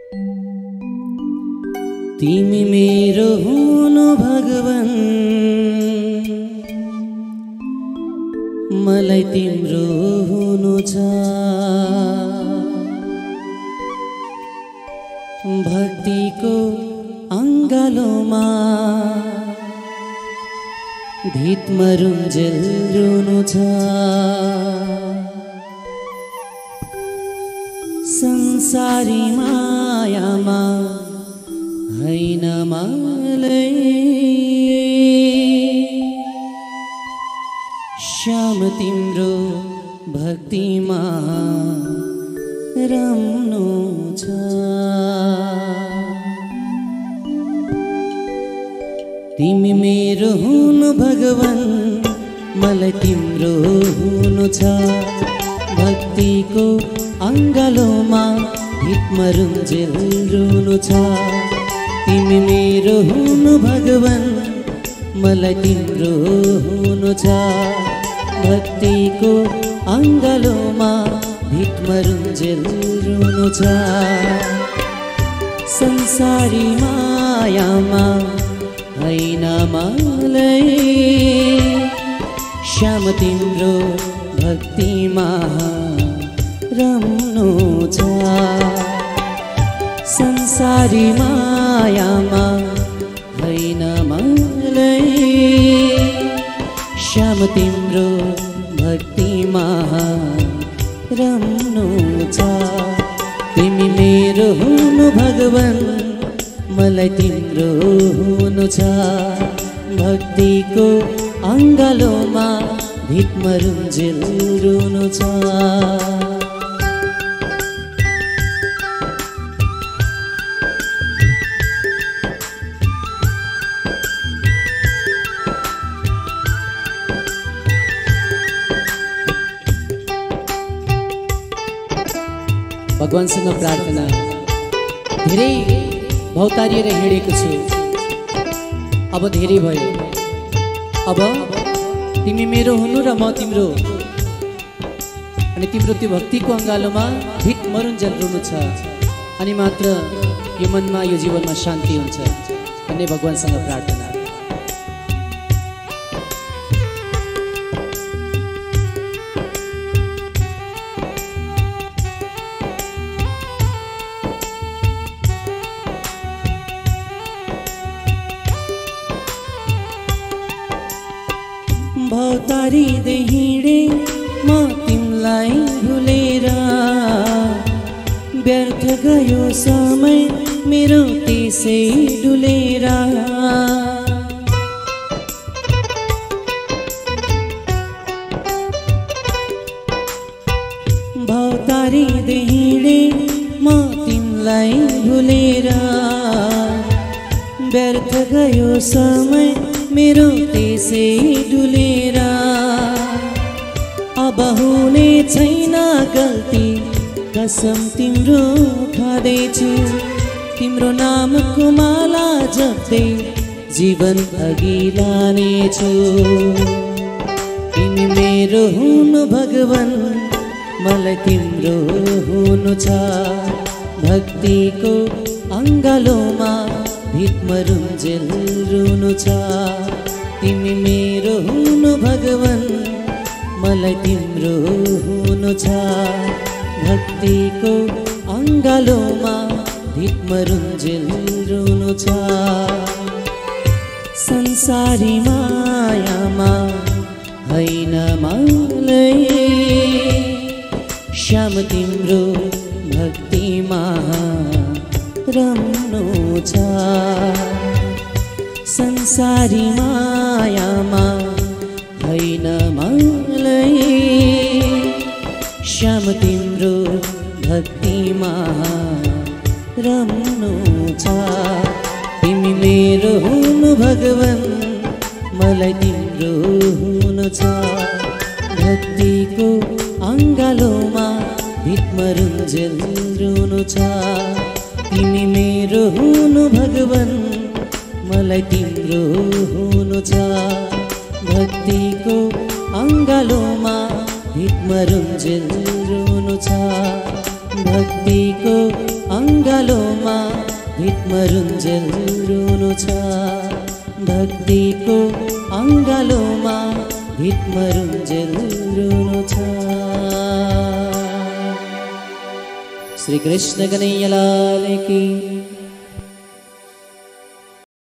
तिमी मेरो हुनु भगवान, मलाई तिम्रो हुनु छ। भक्तिको अङ्गालोमा धितमरुन्जेल रुनु छ। संसारी मायामा हैन मलाई, श्याम तिम्रो भक्तिमा रम्नु छ। तिमी मेरो हुनु भगवान, मलाई तिम्रो हुनु छ। भक्तिको अङ्गालोमा धितमरुन्जेल रुनु छ। तिमी मेरो हुनु भगवान, मलाई तिम्रो हुनु छ। भक्तिको अङ्गालोमा धितमरुन्जेल रुनु छ। संसारी मायामा हैन मलाई, श्याम तिम्रो भक्तिमा रम्नु छ। संसारी मायामा हैन मलाई, श्याम तिम्रो भक्तिमा रम्नु छ। तिमी मेरो हुनु भगवान, मलाई तिम्रो हुनु छ। भक्तिको अङ्गालोमा धितमरुन्जेल रुनु छ। भगवानसँग प्रार्थना, धेरै भौतारिएर हिँडेको छु, अब धेरै भयो। अब तिमी मेरो हुनु र म तिम्रो, अनि तिम्रो त्यो भक्तिको अङ्गालोमा धितमरुन्जेल रुनु छ। अनि मात्र यो मनमा यो जीवनमा शान्ति हुन्छ भन्ने भगवानसँग प्रार्थना। भौतारिँदै हिँडे म तिमीलाई भुलेर, व्यर्थ गयो समय मेरो त्यसै डुलेर। भौतारिँदै हिँडे म तिमीलाई भुलेर, व्यर्थ गयो समय मेरो त्यसै डुलेर। अब हुने छैन गल्ती, कसम तिम्रो खाँदैछु। तिम्रो नामको माला जप्दै जीवन अघि लानेछु। तिमी मेरो हुनु भगवान, मलाई तिम्रो हुनु छ। भक्तिको अङ्गालोमा धितमरुन्जेल रुनु छ। तिमी मेरो हुनु भगवान, मलाई तिम्रो हुनु छ। भक्तिको अङ्गालोमा धितमरुन्जेल रुनु छ। संसारी मायामा हैन मलाई, श्याम तिम्रो भक्तिमा रम्नु छ। संसारी मायामा हैन मलाई, श्याम तिम्रो भक्तिमा रम्नु छ। तिमी मेरो हुनु भगवान, मलाई तिम्रो हुनु छ। भक्तिको अङ्गालोमा धितमरुन्जेल रुनु छ। तिमी मेरो हुनु भगवान, मलाई तिम्रो हुनु छ। भक्तिको अङ्गालोमा धितमरुन्जेल रुनु छ। भक्तिको अङ्गालोमा अङ्गालोमा भित्मरुन्जेल रुनु छ। भक्तिको अङ्गालोमा भित्मरुन्जेल रुनु छ। श्री कृष्ण कन्हैया लाल की